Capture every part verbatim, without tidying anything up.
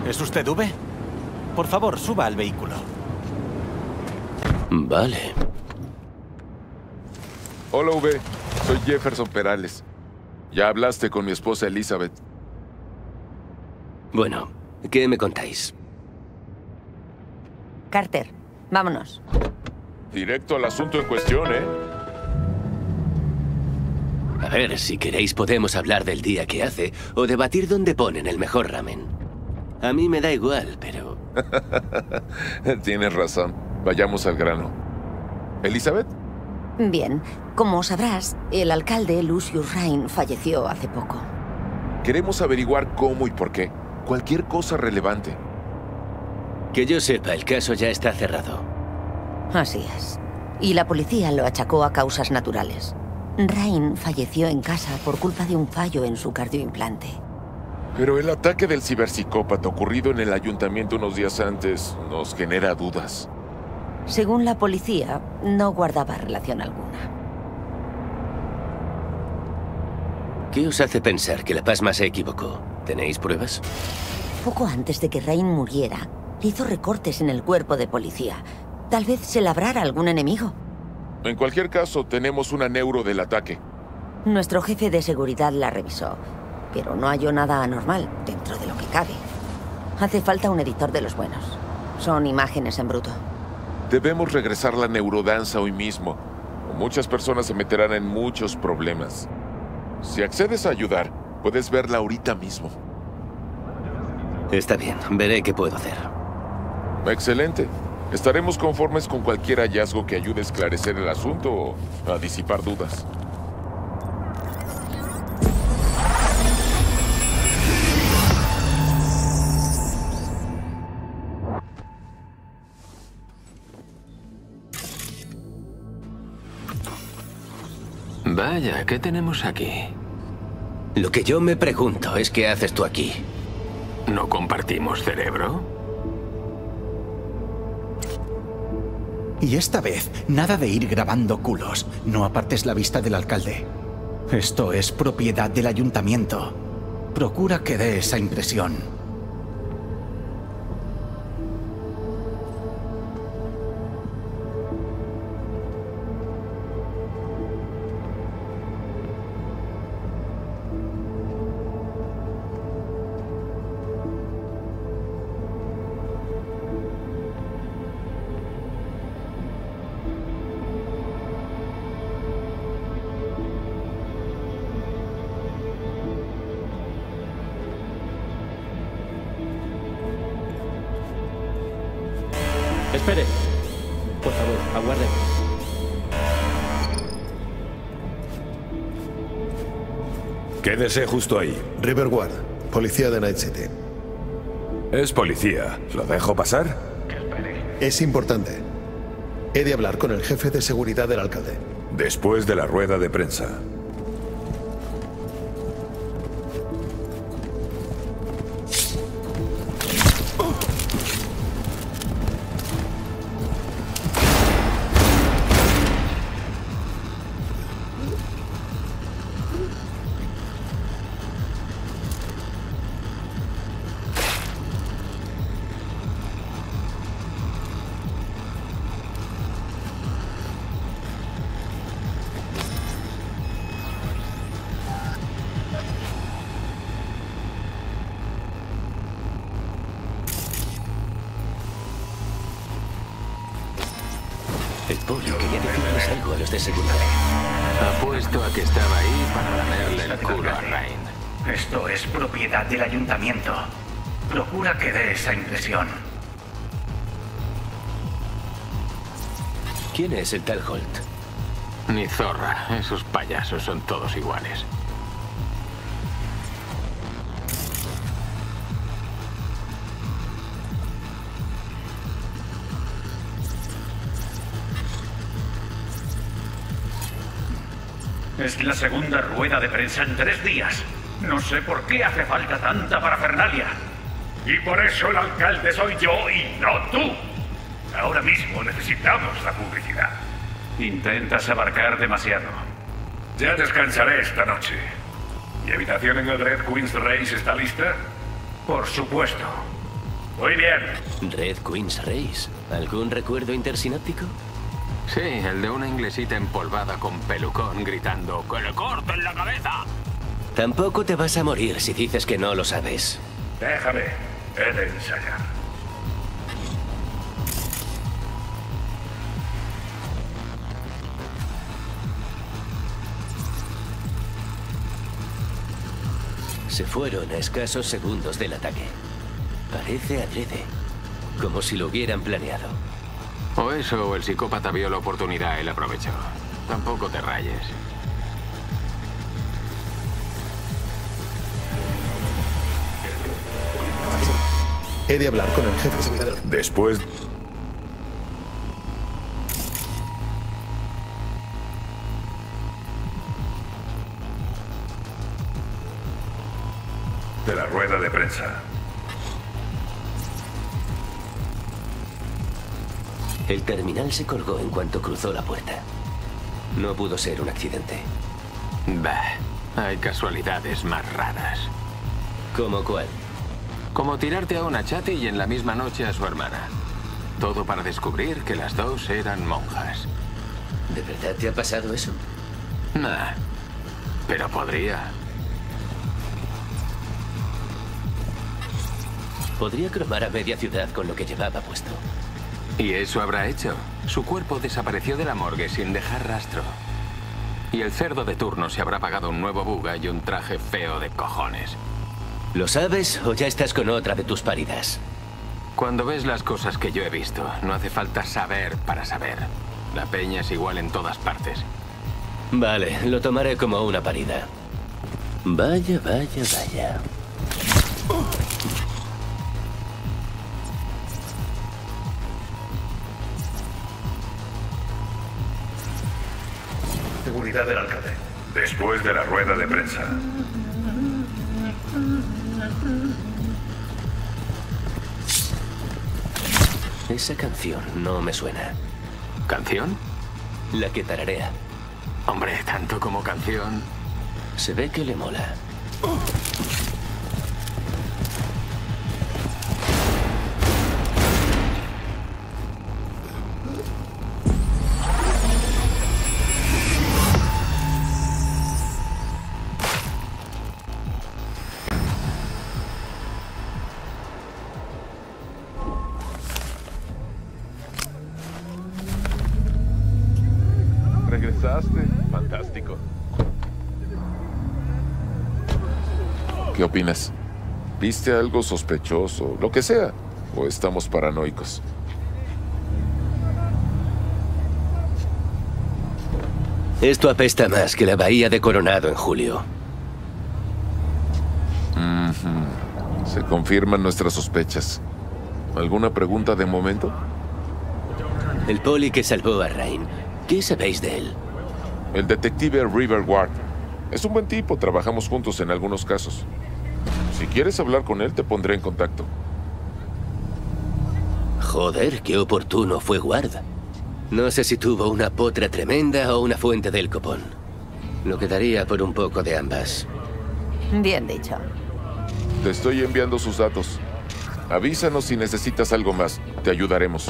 ¿Es usted V? Por favor, suba al vehículo. Vale. Hola, V. Soy Jefferson Perales. Ya hablaste con mi esposa Elizabeth. Bueno, ¿qué me contáis? Carter, vámonos. Directo al asunto en cuestión, ¿eh? A ver, si queréis podemos hablar del día que hace o debatir dónde ponen el mejor ramen. A mí me da igual, pero... Tienes razón. Vayamos al grano. ¿Elizabeth? Bien, como sabrás, el alcalde Lucius Rain falleció hace poco. Queremos averiguar cómo y por qué. Cualquier cosa relevante. Que yo sepa, el caso ya está cerrado. Así es. Y la policía lo achacó a causas naturales. Rain falleció en casa por culpa de un fallo en su cardioimplante. Pero el ataque del ciberpsicópata ocurrido en el ayuntamiento unos días antes nos genera dudas. Según la policía, no guardaba relación alguna. ¿Qué os hace pensar que la pasma se equivocó? ¿Tenéis pruebas? Poco antes de que Rain muriera, hizo recortes en el cuerpo de policía. Tal vez se labrara algún enemigo. En cualquier caso, tenemos una neuro del ataque. Nuestro jefe de seguridad la revisó, pero no halló nada anormal dentro de lo que cabe. Hace falta un editor de los buenos. Son imágenes en bruto. Debemos regresar la neurodanza hoy mismo, o muchas personas se meterán en muchos problemas. Si accedes a ayudar, puedes verla ahorita mismo. Está bien, veré qué puedo hacer. Excelente. Estaremos conformes con cualquier hallazgo que ayude a esclarecer el asunto o a disipar dudas. Vaya, ¿qué tenemos aquí? Lo que yo me pregunto es qué haces tú aquí. ¿No compartimos cerebro? Y esta vez, nada de ir grabando culos. No apartes la vista del alcalde. Esto es propiedad del ayuntamiento. Procura que dé esa impresión. Espere. Por favor, aguarde. Quédese justo ahí. Riverward, policía de Night City. Es policía. ¿Lo dejo pasar? Es importante. He de hablar con el jefe de seguridad del alcalde. Después de la rueda de prensa. El pollo quería decirles algo a los de seguridad. Apuesto a que estaba ahí para lamerle el culo a Rain. Esto es propiedad del ayuntamiento. Procura que dé esa impresión. ¿Quién es el tal Holt? Ni zorra. Esos payasos son todos iguales. Es la segunda rueda de prensa en tres días. No sé por qué hace falta tanta parafernalia. Y por eso el alcalde soy yo y no tú. Ahora mismo necesitamos la publicidad. Intentas abarcar demasiado. Ya descansaré esta noche. ¿Mi habitación en el Red Queen's Race está lista? Por supuesto. Muy bien. Red Queen's Race. ¿Algún recuerdo intersináptico? Sí, el de una inglesita empolvada con pelucón gritando ¡que le corten la cabeza! Tampoco te vas a morir si dices que no lo sabes. Déjame. He de ensayar. Se fueron a escasos segundos del ataque. Parece adrede. Como si lo hubieran planeado. O eso, o el psicópata vio la oportunidad y la aprovechó. Tampoco te rayes. He de hablar con el jefe de seguridad. Después... De la rueda de prensa. El terminal se colgó en cuanto cruzó la puerta. No pudo ser un accidente. Bah, hay casualidades más raras. ¿Cómo cuál? Como tirarte a una chati y en la misma noche a su hermana. Todo para descubrir que las dos eran monjas. ¿De verdad te ha pasado eso? Nah, pero podría. Podría cromar a media ciudad con lo que llevaba puesto. Y eso habrá hecho. Su cuerpo desapareció de la morgue sin dejar rastro. Y el cerdo de turno se habrá pagado un nuevo buga y un traje feo de cojones. ¿Lo sabes o ya estás con otra de tus paridas? Cuando ves las cosas que yo he visto, no hace falta saber para saber. La peña es igual en todas partes. Vale, lo tomaré como una parida. Vaya, vaya, vaya. Seguridad del alcalde. Después de la rueda de prensa. Esa canción no me suena. ¿Canción? La que tararea. Hombre, tanto como canción. Se ve que le mola. ¿Regresaste? Fantástico. ¿Qué opinas? ¿Viste algo sospechoso? Lo que sea. ¿O estamos paranoicos? Esto apesta más que la bahía de Coronado en julio. Mm-hmm. Se confirman nuestras sospechas. ¿Alguna pregunta de momento? El poli que salvó a Rain. ¿Qué sabéis de él? El detective River Ward. Es un buen tipo, trabajamos juntos en algunos casos. Si quieres hablar con él, te pondré en contacto. Joder, qué oportuno fue Ward. No sé si tuvo una potra tremenda o una fuente del copón. Lo quedaría por un poco de ambas. Bien dicho. Te estoy enviando sus datos. Avísanos si necesitas algo más. Te ayudaremos.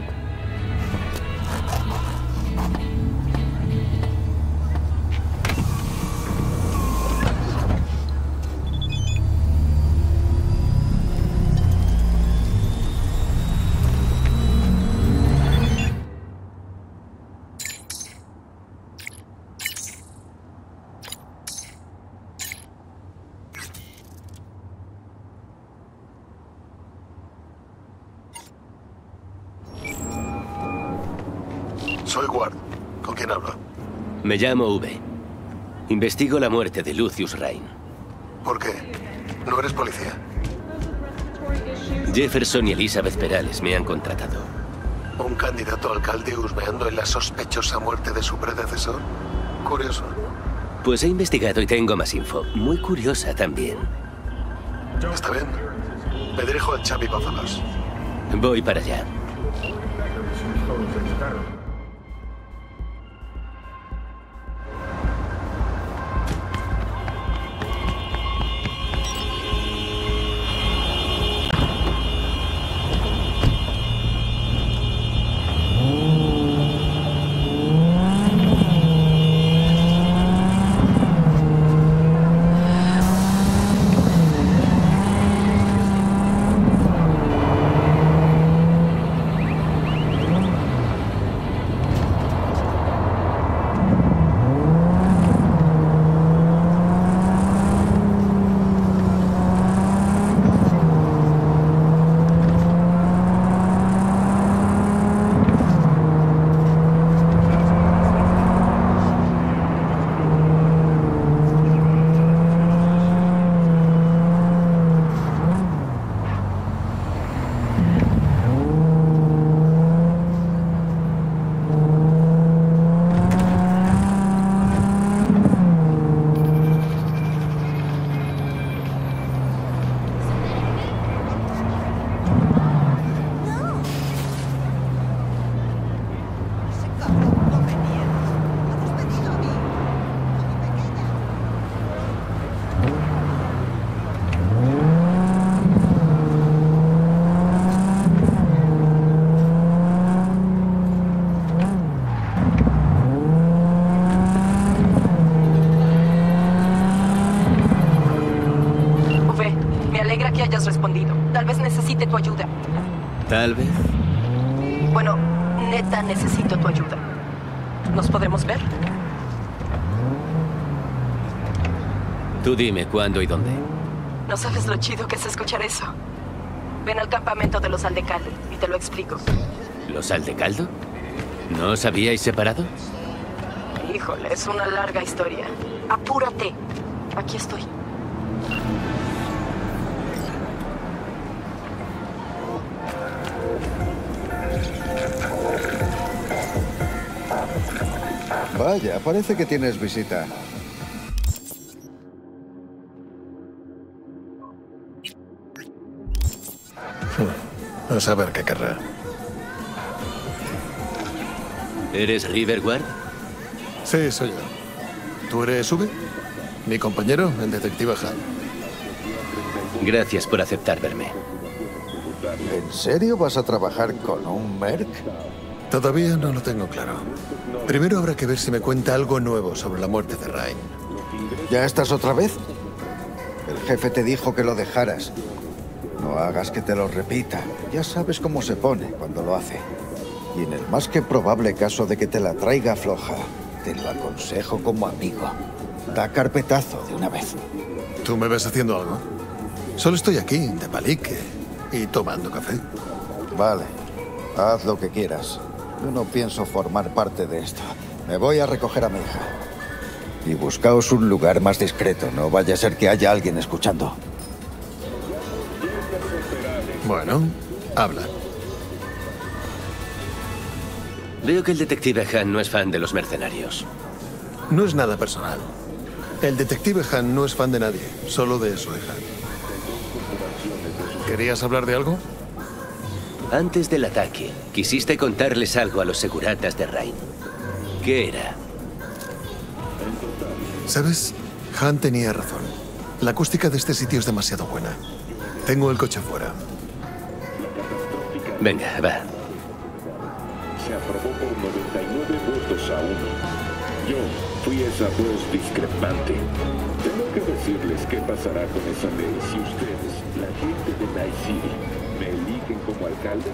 Soy Ward. ¿Con quién hablo? Me llamo V. Investigo la muerte de Lucius Rain. ¿Por qué? ¿No eres policía? Jefferson y Elizabeth Perales me han contratado. ¿Un candidato a alcalde husmeando en la sospechosa muerte de su predecesor? Curioso. Pues he investigado y tengo más info. Muy curiosa también. Está bien. Me dirijo al Chapi Bazalas. Voy para allá. que hayas respondido. Tal vez necesite tu ayuda. Tal vez. Bueno, neta necesito tu ayuda. ¿Nos podremos ver? Tú dime cuándo y dónde. No sabes lo chido que es escuchar eso. Ven al campamento de los Aldecaldo y te lo explico. ¿Los Aldecaldo? ¿No os habíais separado? Híjole, es una larga historia. Apúrate. Aquí estoy. Vaya, parece que tienes visita. A saber qué querrá. ¿Eres Riverguard? Sí, soy yo. ¿Tú eres Uwe? Mi compañero, el detective Han. Gracias por aceptar verme. ¿En serio vas a trabajar con un merc? Todavía no lo tengo claro. Primero habrá que ver si me cuenta algo nuevo sobre la muerte de Rain. ¿Ya estás otra vez? El jefe te dijo que lo dejaras. No hagas que te lo repita. Ya sabes cómo se pone cuando lo hace. Y en el más que probable caso de que te la traiga floja, te lo aconsejo como amigo. Da carpetazo de una vez. ¿Tú me ves haciendo algo? Solo estoy aquí, de palique, y tomando café. Vale. Haz lo que quieras. Yo no pienso formar parte de esto. Me voy a recoger a mi hija. Y buscaos un lugar más discreto. No vaya a ser que haya alguien escuchando. Bueno, habla. Veo que el detective Han no es fan de los mercenarios. No es nada personal. El detective Han no es fan de nadie, solo de su hija. ¿Querías hablar de algo? Antes del ataque, quisiste contarles algo a los seguratas de Rain. ¿Qué era? ¿Sabes? Han tenía razón. La acústica de este sitio es demasiado buena. Tengo el coche fuera. Venga, va. Se aprobó por noventa y nueve votos a uno. Yo fui esa voz discrepante. Tengo que decirles qué pasará con esa ley si ustedes, la gente de Night City, me eligen como alcalde.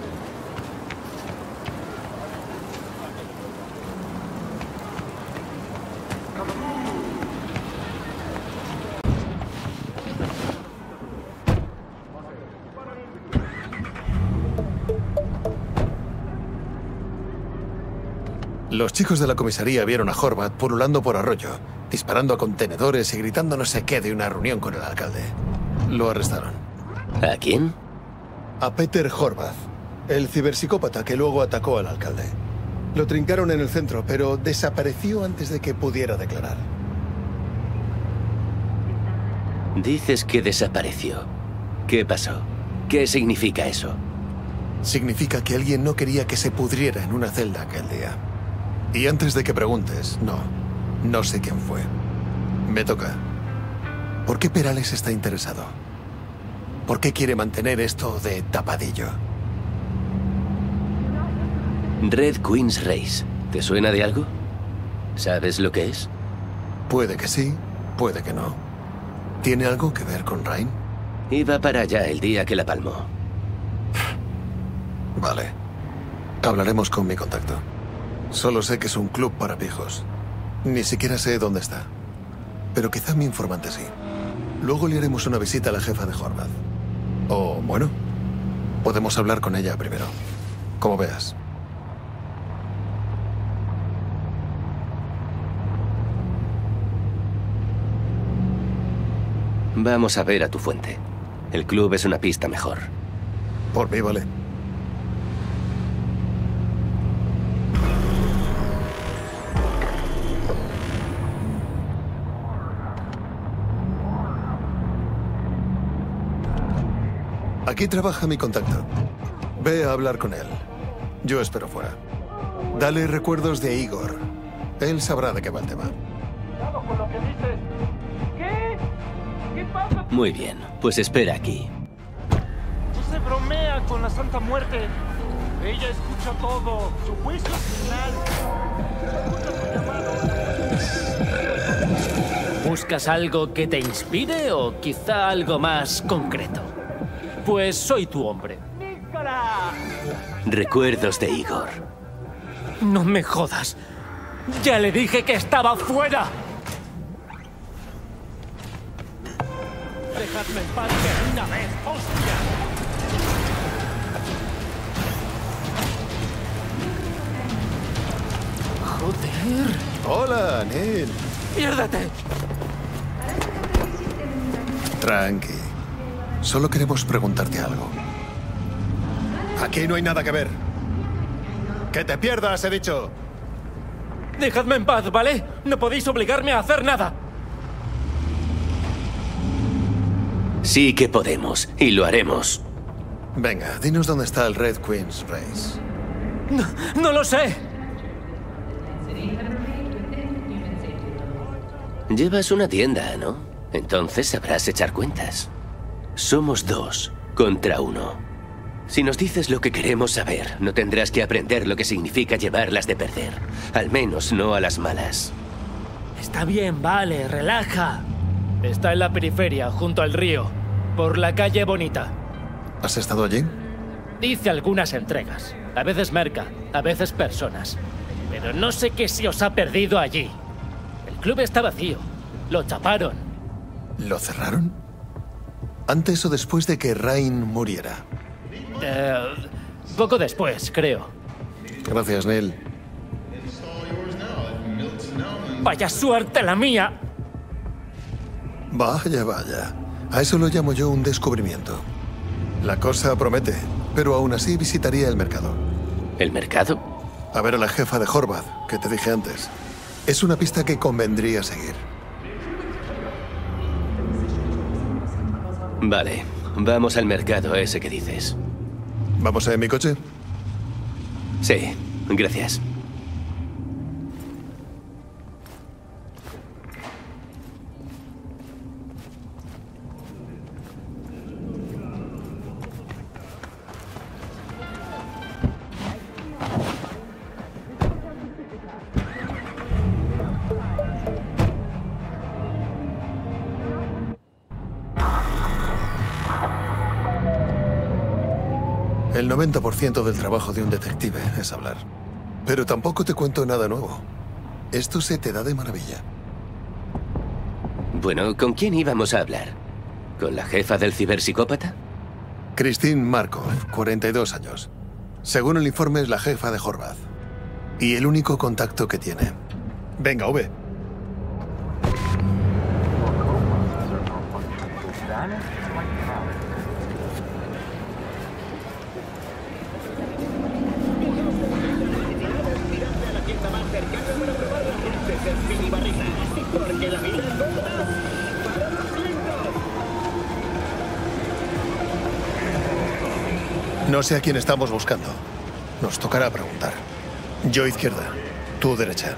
Los chicos de la comisaría vieron a Horvath pululando por Arroyo, disparando a contenedores y gritando no sé qué de una reunión con el alcalde. Lo arrestaron. ¿A quién? A Peter Horvath, el ciberpsicópata que luego atacó al alcalde. Lo trincaron en el centro, pero desapareció antes de que pudiera declarar. Dices que desapareció. ¿Qué pasó? ¿Qué significa eso? Significa que alguien no quería que se pudriera en una celda aquel día. Y antes de que preguntes, no, no sé quién fue. Me toca. ¿Por qué Perales está interesado? ¿Por qué quiere mantener esto de tapadillo? Red Queen's Race. ¿Te suena de algo? ¿Sabes lo que es? Puede que sí, puede que no. ¿Tiene algo que ver con Rain? Iba para allá el día que la palmó. Vale. Hablaremos con mi contacto. Solo sé que es un club para pijos. Ni siquiera sé dónde está. Pero quizá mi informante sí. Luego le haremos una visita a la jefa de Horvath. O, bueno, podemos hablar con ella primero. Como veas. Vamos a ver a tu fuente. El club es una pista mejor. Por mí, vale. Aquí trabaja mi contacto. Ve a hablar con él. Yo espero fuera. Dale recuerdos de Igor. Él sabrá de qué va el tema. Muy bien, pues espera aquí. No se bromea con la Santa Muerte. Ella escucha todo. Su juicio final. ¿Buscas algo que te inspire o quizá algo más concreto? Pues soy tu hombre. Recuerdos de Igor. No me jodas. Ya le dije que estaba fuera. Dejadme en paz de una vez, hostia. Joder. Hola, Neil. ¡Piérdete! Tranqui. Solo queremos preguntarte algo. Aquí no hay nada que ver. ¡Que te pierdas, he dicho! Dejadme en paz, ¿vale? No podéis obligarme a hacer nada. Sí que podemos, y lo haremos. Venga, dinos dónde está el Red Queen's Race. No, no lo sé. Llevas una tienda, ¿no? Entonces sabrás echar cuentas. Somos dos contra uno. Si nos dices lo que queremos saber, no tendrás que aprender lo que significa llevarlas de perder. Al menos no a las malas. Está bien, vale, relaja. Está en la periferia, junto al río, por la calle Bonita. ¿Has estado allí? Hice algunas entregas. A veces merca, a veces personas. Pero no sé qué se os ha perdido allí. El club está vacío. Lo chaparon. ¿Lo cerraron? ¿Antes o después de que Rain muriera? Eh, poco después, creo. Gracias, Neil. Vaya suerte la mía. Vaya, vaya. A eso lo llamo yo un descubrimiento. La cosa promete, pero aún así visitaría el mercado. ¿El mercado? A ver a la jefa de Horvath, que te dije antes. Es una pista que convendría seguir. Vale, vamos al mercado ese que dices. ¿Vamos en mi coche? Sí, gracias. El noventa por ciento del trabajo de un detective es hablar. Pero tampoco te cuento nada nuevo. Esto se te da de maravilla. Bueno, ¿con quién íbamos a hablar? ¿Con la jefa del ciberpsicópata? Christine Markov, cuarenta y dos años. Según el informe, es la jefa de Horvath. Y el único contacto que tiene. Venga, V. No sé a quién estamos buscando. Nos tocará preguntar. Yo izquierda, tú derecha.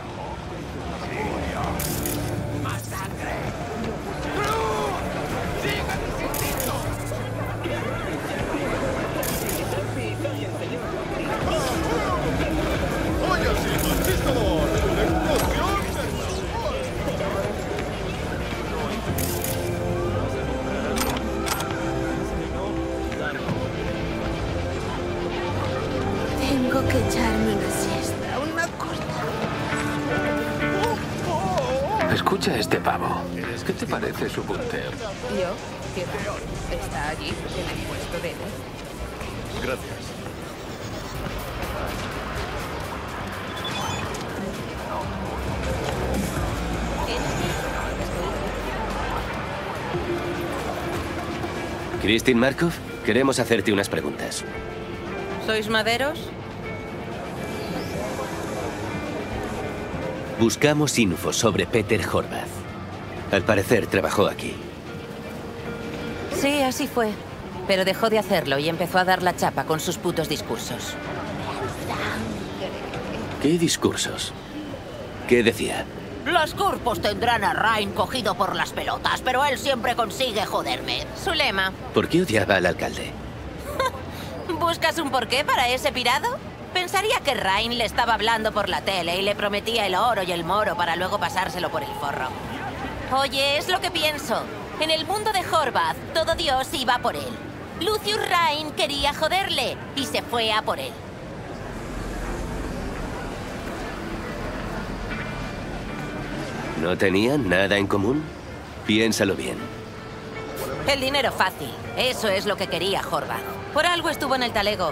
Tengo que echarme una siesta, una corta. Escucha a este pavo. ¿Qué te parece su punteo? ¿Yo? ¿Qué va? Está allí, en el puesto de él. Gracias. Christine Markov, queremos hacerte unas preguntas. ¿Sois maderos? Buscamos info sobre Peter Horvath. Al parecer trabajó aquí. Sí, así fue. Pero dejó de hacerlo y empezó a dar la chapa con sus putos discursos. ¿Qué discursos? ¿Qué decía? Los Curpos tendrán a Rain cogido por las pelotas, pero él siempre consigue joderme. Su lema. ¿Por qué odiaba al alcalde? ¿Buscas un porqué para ese pirado? Pensaría que Rain le estaba hablando por la tele y le prometía el oro y el moro para luego pasárselo por el forro. Oye, es lo que pienso. En el mundo de Horvath, todo Dios iba por él. Lucius Rain quería joderle y se fue a por él. ¿No tenían nada en común? Piénsalo bien. El dinero fácil. Eso es lo que quería Horvath. Por algo estuvo en el talego.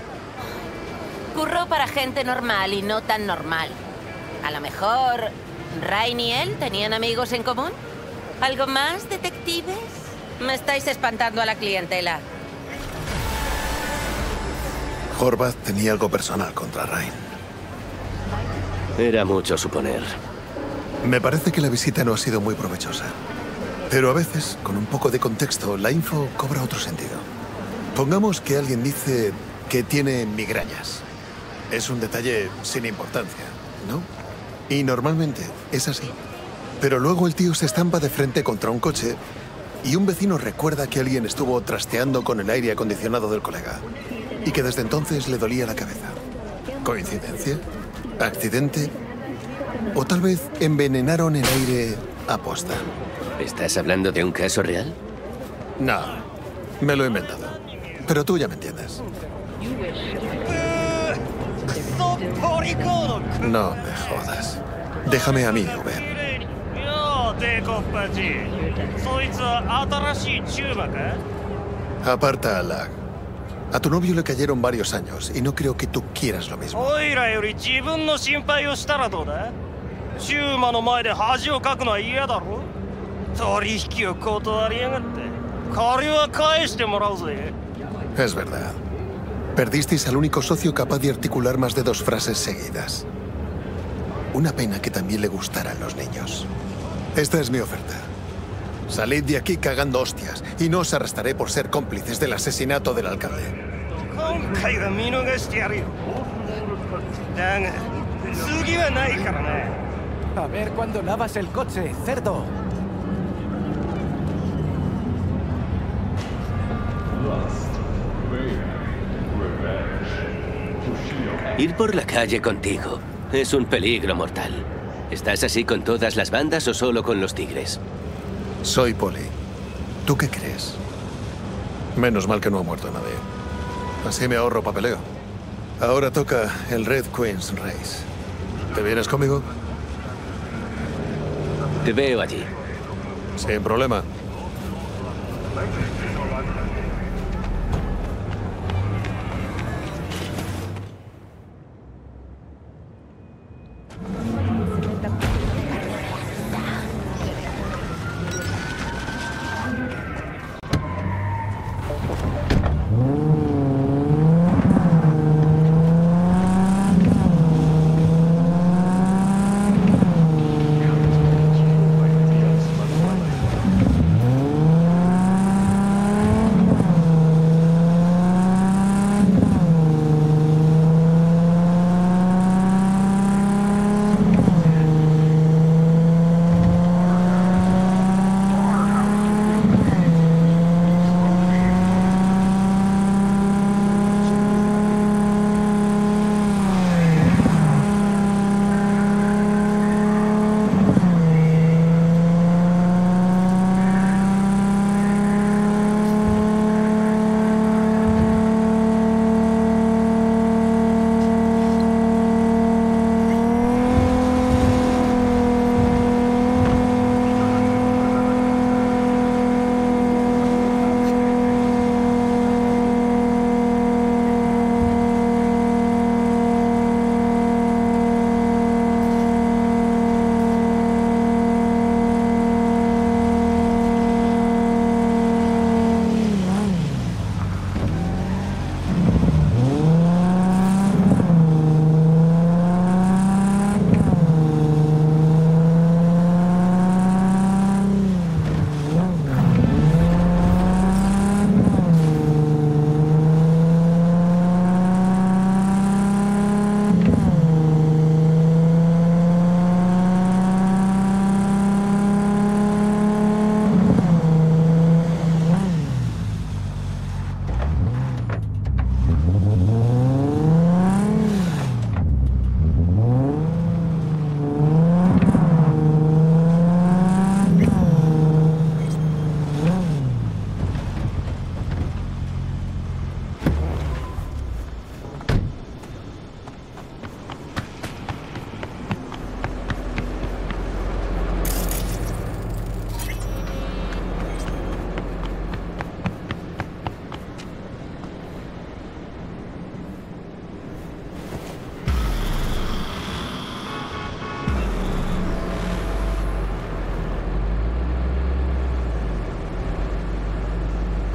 Curró para gente normal y no tan normal. A lo mejor Rain y él tenían amigos en común. ¿Algo más, detectives? Me estáis espantando a la clientela. Horvath tenía algo personal contra Rain. Era mucho suponer. Me parece que la visita no ha sido muy provechosa. Pero a veces, con un poco de contexto, la info cobra otro sentido. Pongamos que alguien dice que tiene migrañas. Es un detalle sin importancia, ¿no? Y normalmente es así. Pero luego el tío se estampa de frente contra un coche y un vecino recuerda que alguien estuvo trasteando con el aire acondicionado del colega y que desde entonces le dolía la cabeza. ¿Coincidencia? ¿Accidente? ¿O tal vez envenenaron el aire aposta? ¿Estás hablando de un caso real? No, me lo he inventado. Pero tú ya me entiendes. No me jodas. Déjame a mí, Uber. Aparta a Lag. A tu novio le cayeron varios años y no creo que tú quieras lo mismo. Es verdad. Perdisteis al único socio capaz de articular más de dos frases seguidas. Una pena que también le gustaran los niños. Esta es mi oferta. Salid de aquí cagando hostias y no os arrestaré por ser cómplices del asesinato del alcalde. A ver cuándo lavas el coche, cerdo. Ir por la calle contigo es un peligro mortal. ¿Estás así con todas las bandas o solo con los tigres? Soy Poli. ¿Tú qué crees? Menos mal que no ha muerto nadie. Así me ahorro papeleo. Ahora toca el Red Queen's Race. ¿Te vienes conmigo? Te veo allí. Sin problema.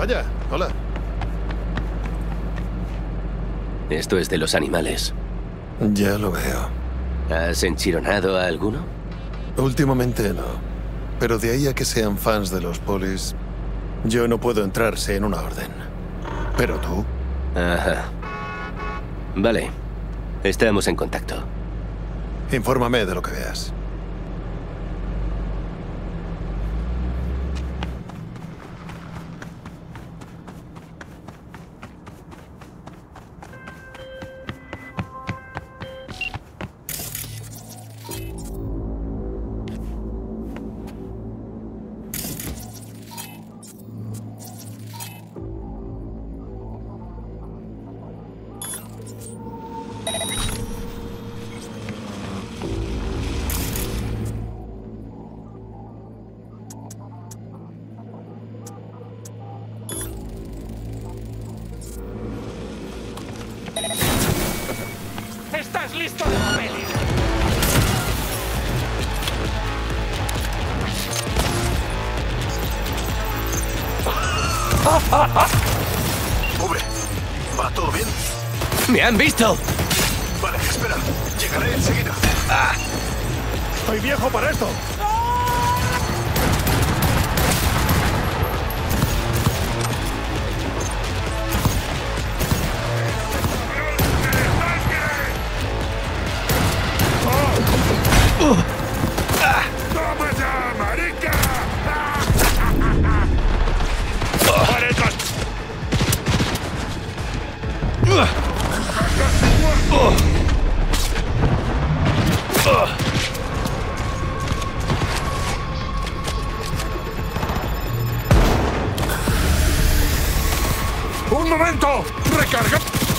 Vaya, hola. Esto es de los animales. Ya lo veo. ¿Has enchironado a alguno? Últimamente no. Pero de ahí a que sean fans de los polis, yo no puedo entrarse en una orden. ¿Pero tú? Ajá. Vale. Estamos en contacto. Infórmame de lo que veas. ¿Estás listo de morir? Cubre. ¿Va todo bien? ¡Me han visto! Vale, espera. Llegaré enseguida. Ah. Estoy viejo para esto. ¡Toma ya, marica! ¡Un momento! ¡Recarga!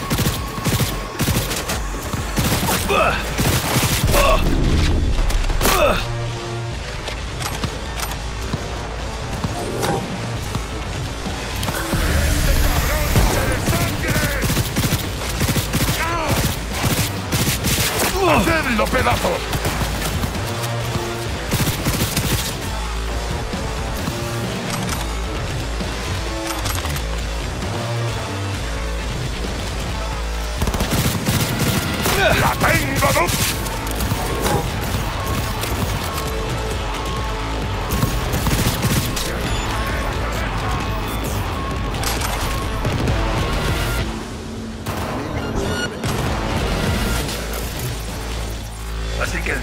¡Hacedlo, pedazos! ¡La tengo, Duke! Así que el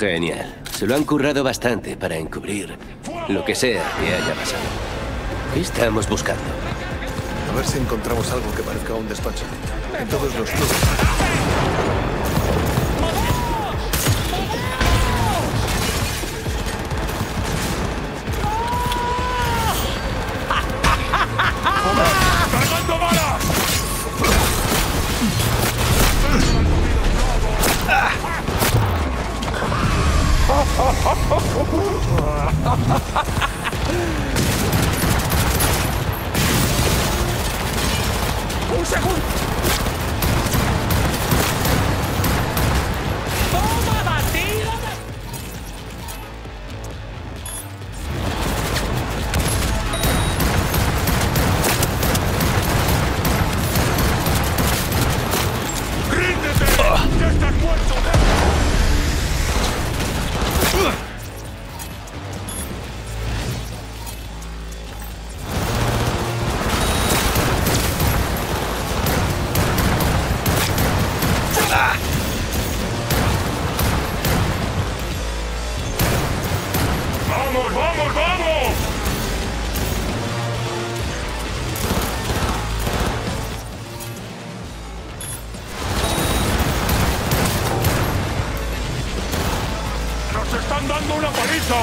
Genial. Se lo han currado bastante para encubrir lo que sea que haya pasado. ¿Qué estamos buscando? A ver si encontramos algo que parezca un despacho. En todos los clubes. ¡Cargando balas! ¡Un segundo! ¡Toma, batida! ¡Ríndete! ¡Ya estás muerto! ¡Vamos, vamos, vamos! ¡Nos están dando una paliza!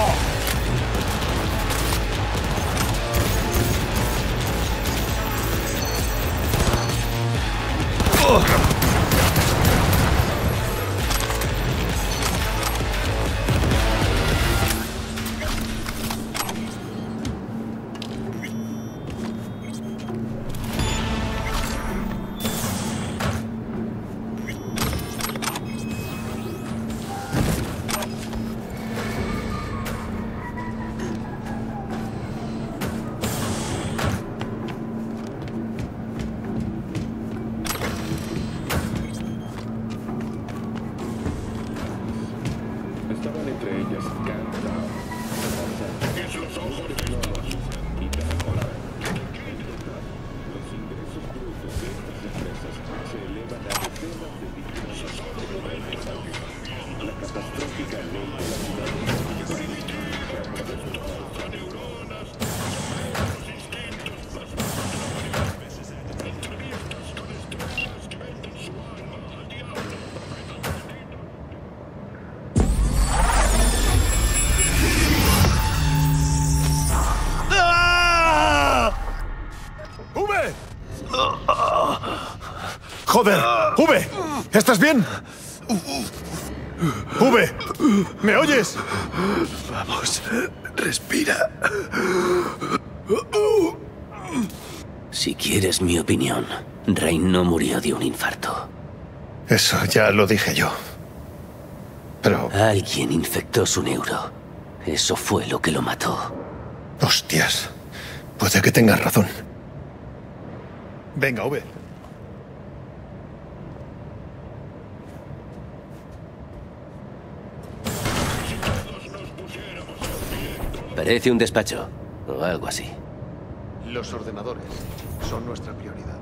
Estaban entre ellas Canta, es los ojos de los y Terracola. Los ingresos brutos de estas empresas se elevan a decenas de billones de dólares. La catastrófica ley de la ciudad ¡Joder! ¡V! ¿Estás bien? ¡V! ¿Me oyes? Vamos, respira. Si quieres mi opinión, Rain no murió de un infarto. Eso ya lo dije yo. Pero... Alguien infectó su neuro. Eso fue lo que lo mató. Hostias. Puede que tengas razón. Venga, V. Parece un despacho, o algo así. Los ordenadores son nuestra prioridad.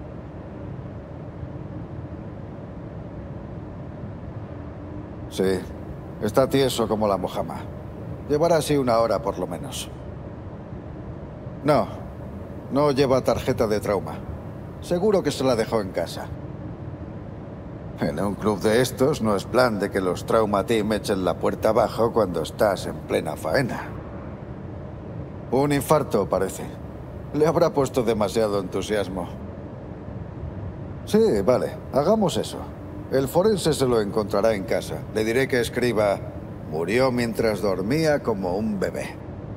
Sí, está tieso como la mojama. Llevará así una hora por lo menos. No, no lleva tarjeta de trauma. Seguro que se la dejó en casa. En un club de estos no es plan de que los Trauma Team echen la puerta abajo cuando estás en plena faena. Un infarto, parece. Le habrá puesto demasiado entusiasmo. Sí, vale, hagamos eso. El forense se lo encontrará en casa. Le diré que escriba: murió mientras dormía como un bebé.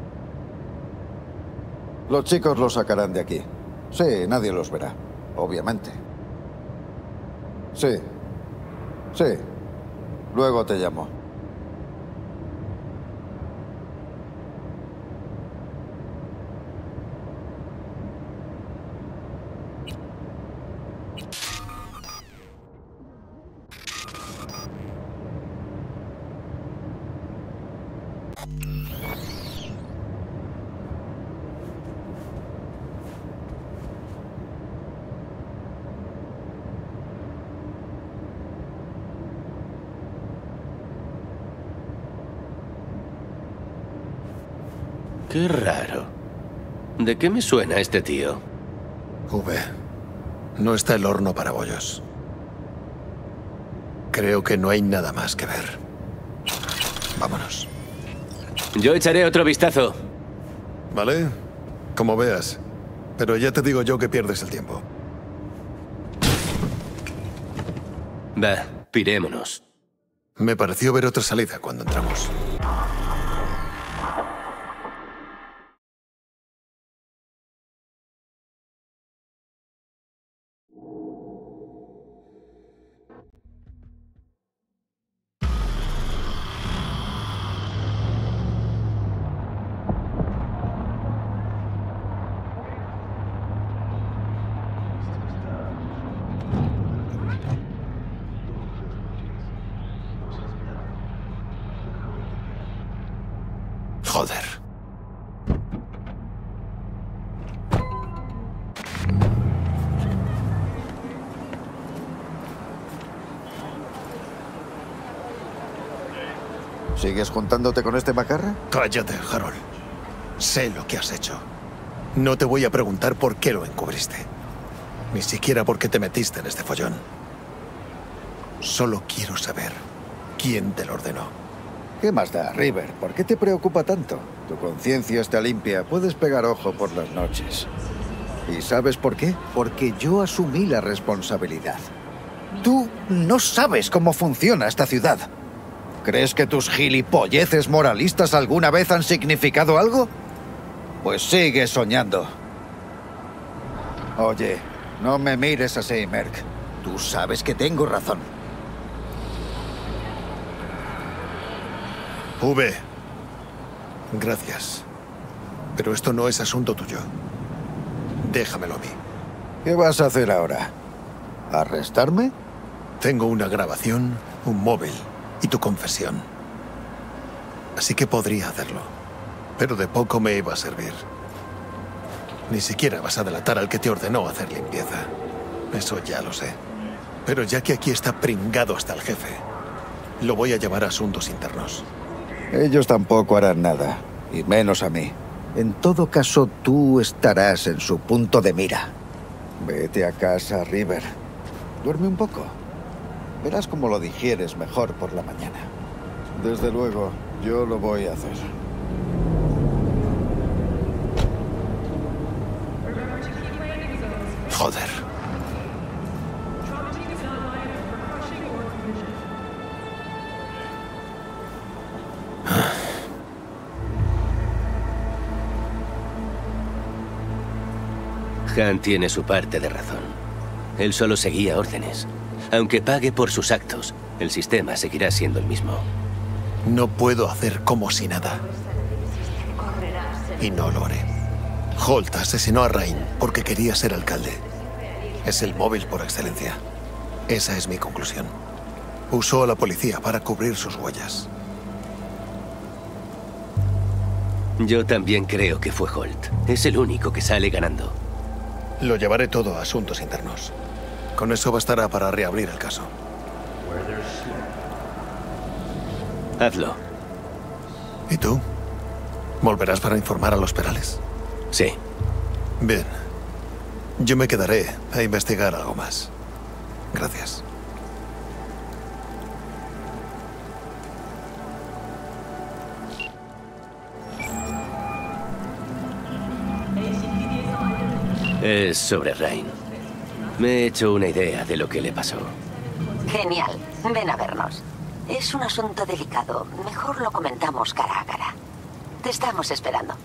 Los chicos lo sacarán de aquí. Sí, nadie los verá, obviamente. Sí. Sí. Luego te llamo. Qué raro. ¿De qué me suena este tío? V, no está el horno para bollos. Creo que no hay nada más que ver. Vámonos. Yo echaré otro vistazo. ¿Vale? Como veas. Pero ya te digo yo que pierdes el tiempo. Va, pirémonos. Me pareció ver otra salida cuando entramos. Joder. ¿Sigues juntándote con este macarra? Cállate, Harold. Sé lo que has hecho. No te voy a preguntar por qué lo encubriste. Ni siquiera por qué te metiste en este follón. Solo quiero saber quién te lo ordenó. ¿Qué más da, River? ¿Por qué te preocupa tanto? Tu conciencia está limpia, puedes pegar ojo por las noches. ¿Y sabes por qué? Porque yo asumí la responsabilidad. Tú no sabes cómo funciona esta ciudad. ¿Crees que tus gilipolleces moralistas alguna vez han significado algo? Pues sigue soñando. Oye, no me mires así, Merc. Tú sabes que tengo razón. V. Gracias. Pero esto no es asunto tuyo. Déjamelo a mí. ¿Qué vas a hacer ahora? ¿Arrestarme? Tengo una grabación, un móvil y tu confesión. Así que podría hacerlo. Pero de poco me iba a servir. Ni siquiera vas a delatar al que te ordenó hacer limpieza. Eso ya lo sé. Pero ya que aquí está pringado hasta el jefe, lo voy a llevar a asuntos internos. Ellos tampoco harán nada, y menos a mí. En todo caso, tú estarás en su punto de mira. Vete a casa, River. Duerme un poco. Verás cómo lo digieres mejor por la mañana. Desde luego, yo lo voy a hacer. Joder. Han tiene su parte de razón. Él solo seguía órdenes. Aunque pague por sus actos, el sistema seguirá siendo el mismo. No puedo hacer como si nada. Y no lo haré. Holt asesinó a Rain porque quería ser alcalde. Es el móvil por excelencia. Esa es mi conclusión. Usó a la policía para cubrir sus huellas. Yo también creo que fue Holt. Es el único que sale ganando. Lo llevaré todo a asuntos internos. Con eso bastará para reabrir el caso. Hazlo. ¿Y tú? ¿Volverás para informar a los Perales? Sí. Bien. Yo me quedaré a investigar algo más. Gracias. Es sobre Rain. Me he hecho una idea de lo que le pasó. Genial. Ven a vernos. Es un asunto delicado. Mejor lo comentamos cara a cara. Te estamos esperando.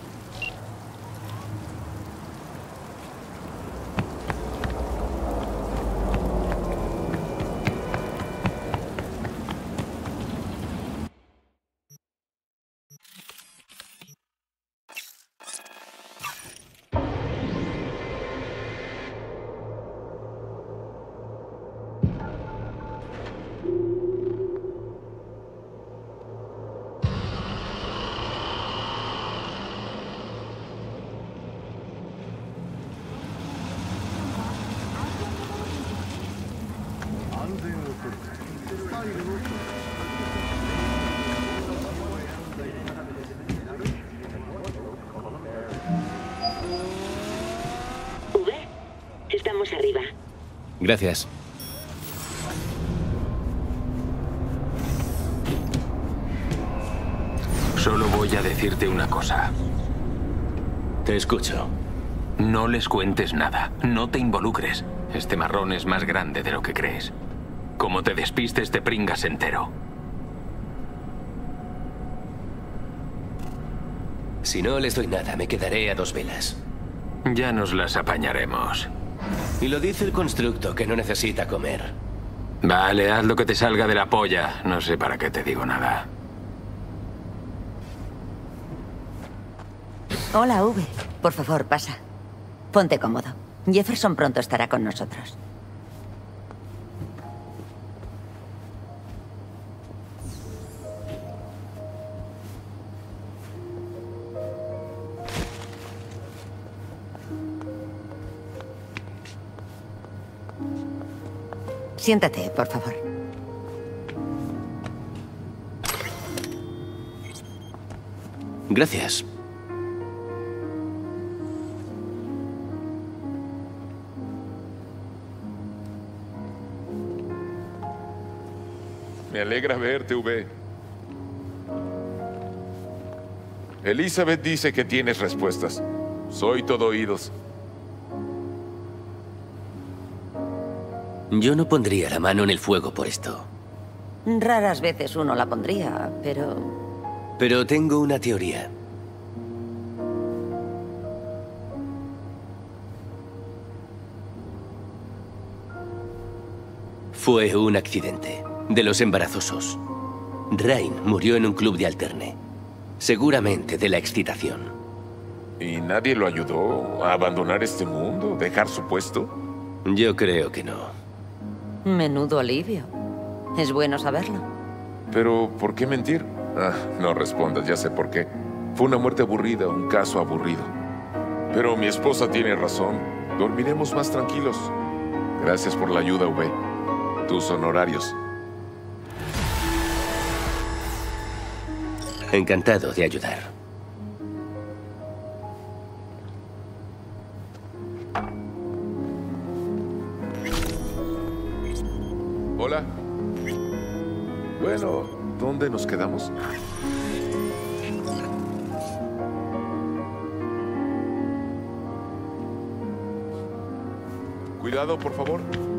Gracias. Solo voy a decirte una cosa. Te escucho. No les cuentes nada. No te involucres. Este marrón es más grande de lo que crees. Como te despistes, te pringas entero. Si no les doy nada, me quedaré a dos velas. Ya nos las apañaremos. Y lo dice el constructo, que no necesita comer. Vale, haz lo que te salga de la polla. No sé para qué te digo nada. Hola, V. Por favor, pasa. Ponte cómodo. Jefferson pronto estará con nosotros. Siéntate, por favor. Gracias. Me alegra verte, V. Elizabeth dice que tienes respuestas. Soy todo oídos. Yo no pondría la mano en el fuego por esto. Raras veces uno la pondría, pero... Pero tengo una teoría. Fue un accidente. De los embarazosos. Rain murió en un club de alterne. Seguramente de la excitación. ¿Y nadie lo ayudó a abandonar este mundo? ¿Dejar su puesto? Yo creo que no. Menudo alivio. Es bueno saberlo. Pero, ¿por qué mentir? Ah, no respondas, ya sé por qué. Fue una muerte aburrida, un caso aburrido. Pero mi esposa tiene razón. Dormiremos más tranquilos. Gracias por la ayuda, V. Tus honorarios. Encantado de ayudar. Hola. Bueno, ¿dónde nos quedamos? Cuidado, por favor.